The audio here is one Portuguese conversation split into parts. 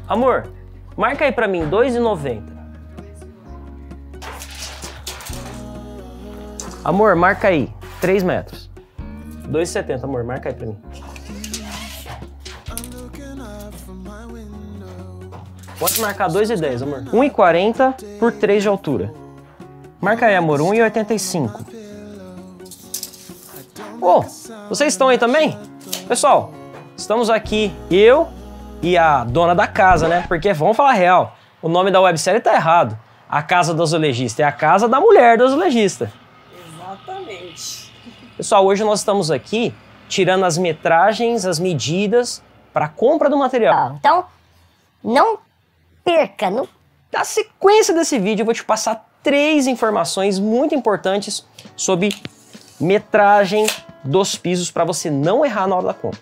Amor, marca aí pra mim, 2,90. Amor, marca aí, 3 metros. 2,70, amor, marca aí pra mim. Pode marcar 2,10, amor. 1,40 por 3 de altura. Marca aí, amor, 1,85. Ô, vocês estão aí também? Pessoal, estamos aqui, eu e a dona da casa, né? Porque, vamos falar real, o nome da websérie tá errado. A Casa do Azulejista é a casa da mulher do azulejista. Exatamente. Pessoal, hoje nós estamos aqui tirando as metragens, as medidas para a compra do material. Então, não perca. Na sequência desse vídeo, eu vou te passar 3 informações muito importantes sobre metragem dos pisos para você não errar na hora da compra.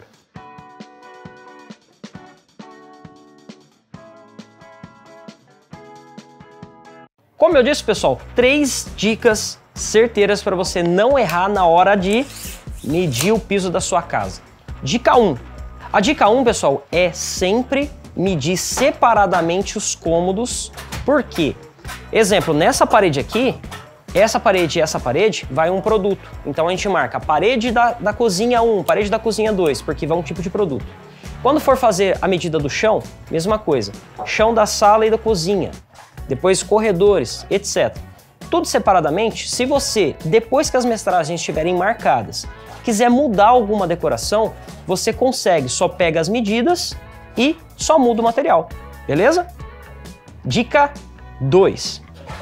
Como eu disse, pessoal, 3 dicas certeiras para você não errar na hora de medir o piso da sua casa. Dica 1. A dica 1, pessoal, é sempre medir separadamente os cômodos. Por quê? Exemplo, nessa parede aqui, essa parede e essa parede vai um produto. Então a gente marca a parede da cozinha 1, parede da cozinha 2, porque vai um tipo de produto. Quando for fazer a medida do chão, mesma coisa. Chão da sala e da cozinha. Depois corredores, etc. Tudo separadamente. Se você, depois que as metragens estiverem marcadas, quiser mudar alguma decoração, você consegue, só pega as medidas e só muda o material, beleza? Dica 2.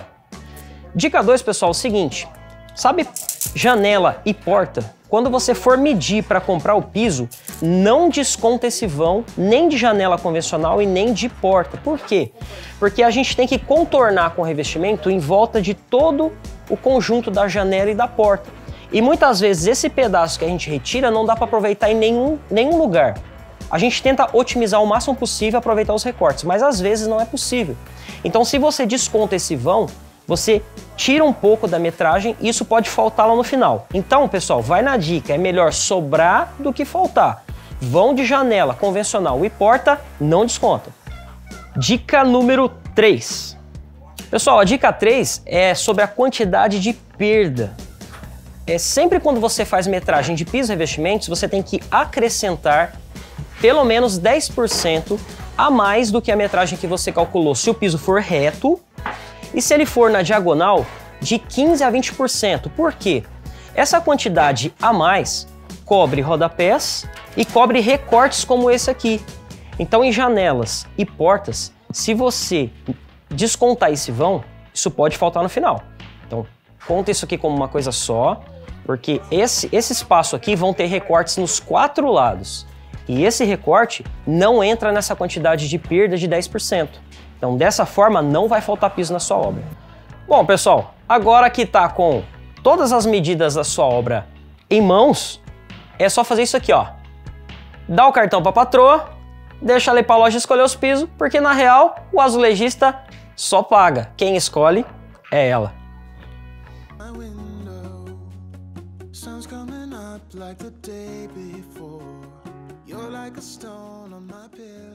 Dica 2, pessoal, é o seguinte, sabe janela e porta? Quando você for medir para comprar o piso, não desconta esse vão, nem de janela convencional e nem de porta. Por quê? Porque a gente tem que contornar com o revestimento em volta de todo o conjunto da janela e da porta. E muitas vezes esse pedaço que a gente retira não dá para aproveitar em nenhum lugar. A gente tenta otimizar o máximo possível e aproveitar os recortes, mas às vezes não é possível. Então se você desconta esse vão, você tira um pouco da metragem e isso pode faltar lá no final. Então, pessoal, vai na dica, é melhor sobrar do que faltar. Vão de janela convencional e porta, não desconta. Dica número 3. Pessoal, a dica 3 é sobre a quantidade de perda. Sempre quando você faz metragem de pisos e revestimentos, você tem que acrescentar pelo menos 10% a mais do que a metragem que você calculou se o piso for reto e se ele for na diagonal de 15% a 20%. Por quê? Essa quantidade a mais cobre rodapés e cobre recortes como esse aqui. Então em janelas e portas, se você descontar esse vão, isso pode faltar no final. Então conta isso aqui como uma coisa só, porque esse espaço aqui vão ter recortes nos 4 lados. E esse recorte não entra nessa quantidade de perda de 10%. Então, dessa forma, não vai faltar piso na sua obra. Bom, pessoal, agora que está com todas as medidas da sua obra em mãos, é só fazer isso aqui, ó. Dá o cartão para a patroa, deixa ela ir para a loja escolher os pisos, porque na real, o azulejista só paga. Quem escolhe é ela. Like the day before, you're like a stone on my pillow.